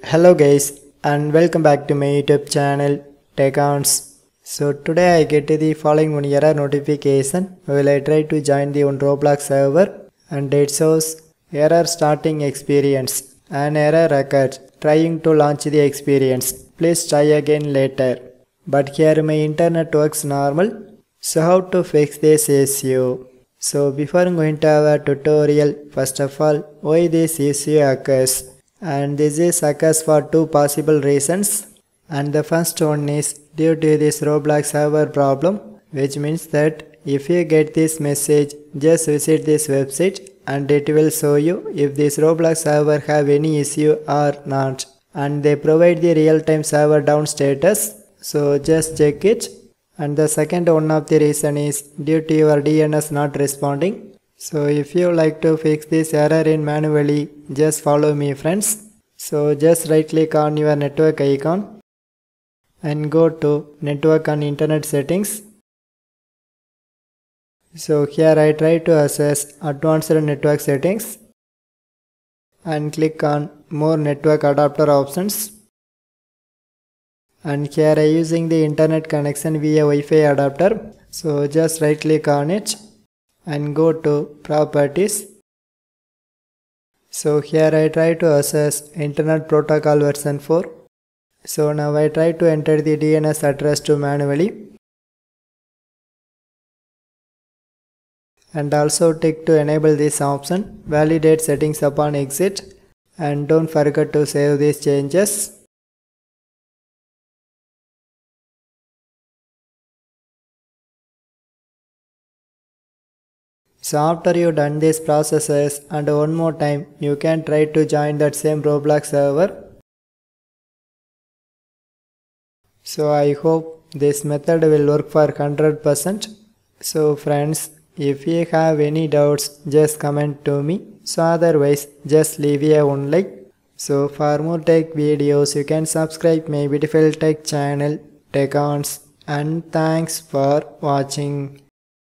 Hello guys and welcome back to my YouTube channel TechOns. So today I get the following one error notification while I try to join the one Roblox server and it shows error starting experience. An error occurred trying to launch the experience. Please try again later. But here my internet works normal. So how to fix this issue? So before going to our tutorial, first of all, why this issue occurs? And this is occurs for two possible reasons, and the first one is due to this Roblox server problem, which means that if you get this message, just visit this website and it will show you if this Roblox server have any issue or not, and they provide the real-time server down status, so just check it. And the second one of the reason is due to your DNS not responding. So if you like to fix this error in manually, just follow me friends. So just right click on your network icon and go to network and internet settings. So here I try to access advanced network settings and click on more network adapter options. And here I using the internet connection via Wi-Fi adapter. So just right click on it and go to properties. So here I try to access Internet Protocol version 4. So now I try to enter the DNS address to manually. And also tick to enable this option, validate settings upon exit, and don't forget to save these changes. So after you done these processes and one more time, you can try to join that same Roblox server. So I hope this method will work for 100%. So friends, if you have any doubts, just comment to me. So otherwise, just leave a one like. So for more tech videos, you can subscribe my beautiful tech channel, TechOns, and thanks for watching.